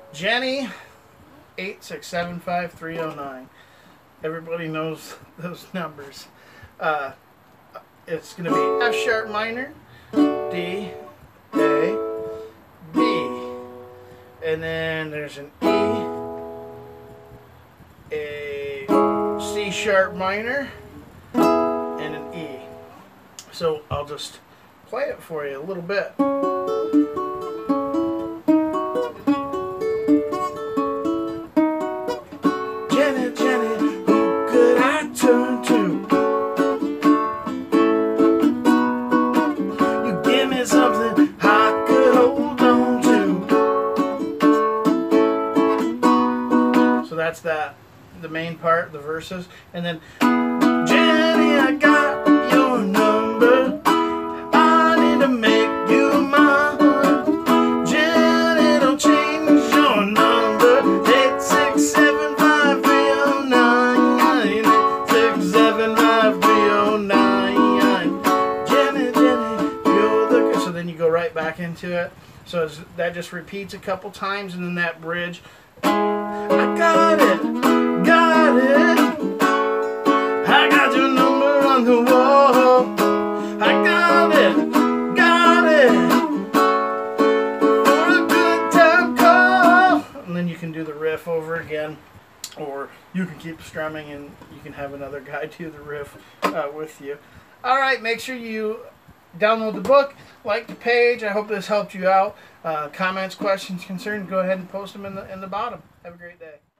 Jenny 8675309. Everybody knows those numbers. It's going to be F sharp minor, D, A, B, and then there's an E, a C sharp minor, and an E. So I'll just play it for you a little bit. Jenny, Jenny, who could I turn to? You give me something I could hold on to. So that's that, the main part, the verses, and then Jenny, I got your number. I need to make you mine. Jenny, don't change your number. 8675309. 8675309. Jenny, Jenny, you're the good. So then you go right back into it. So that just repeats a couple times, and then that bridge. I got it, got it. I got your number on the wall. I got it, got it. For a good time call. And then you can do the riff over again, or you can keep strumming and you can have another guy do the riff with you. Alright, make sure you download the book, like the page. I hope this helped you out. Comments, questions, concerns, go ahead and post them in the bottom. Have a great day.